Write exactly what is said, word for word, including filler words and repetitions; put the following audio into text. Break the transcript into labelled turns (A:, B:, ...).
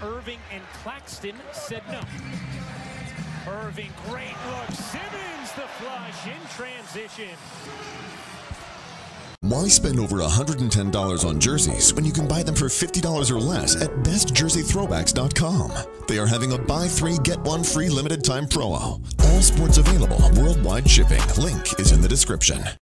A: Irving and Claxton said no. Irving, great look. Simmons, the flush in transition.
B: Why spend over one hundred ten dollars on jerseys when you can buy them for fifty dollars or less at best jersey throwbacks dot com? They are having a buy three, get one free limited time promo. All sports available, worldwide shipping. Link is in the description.